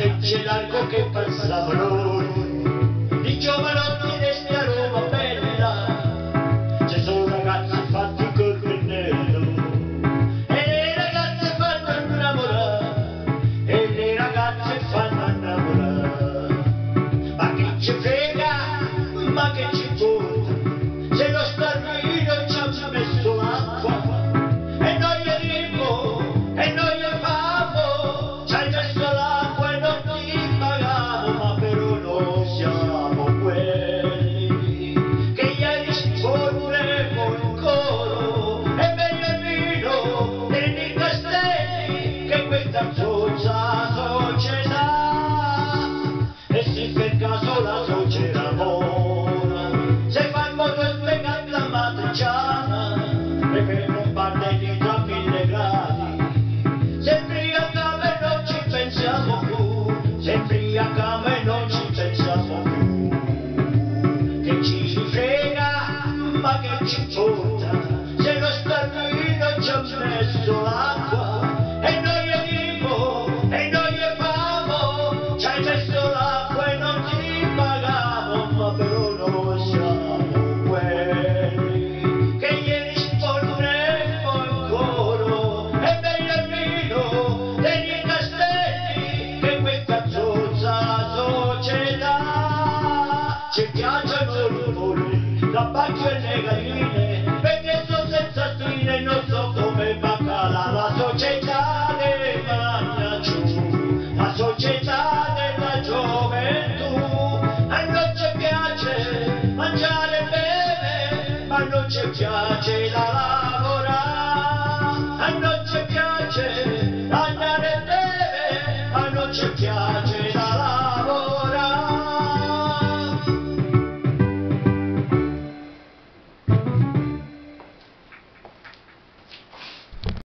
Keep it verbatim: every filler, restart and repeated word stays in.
trecce largo che passavano di giovanotti resti a Roma bella, ci sono ragazzi fatti col pennello e le ragazze fanno innamorare e le ragazze fanno innamorare, ma che ci frega, ma che ci importa se lo starino ci ha messo l'acqua e noi gli dico e noi gli famo, ci hai messo l'acqua e non ti pagavo, ma però noi siamo quelli che ieri sporremo il coro e meglio il vino nei castelli che questa zozza società, e se per caso la società buona se fa il modo spiegato la matriciana perché non parte di tra mille gradi, sempre a cama e non ci pensiamo più, sempre a cama e non ci pensiamo più, che ci frega ma che ci importa se lo starino ci ha messo l'acqua e noi gli dico e noi gli famo, ci hai messo l'acqua e non ti pagavo, ma però noi siamo quelli che ieri sporremo il coro e meglio il vino dei castelli che questa zozza società, ci piacciono i polli, la pacchia e le galline perché sono senza spine e non so come baccala, la società dei magnacciù, la società della gioventù, a noi ci piace mangiare e bere ma non ci piace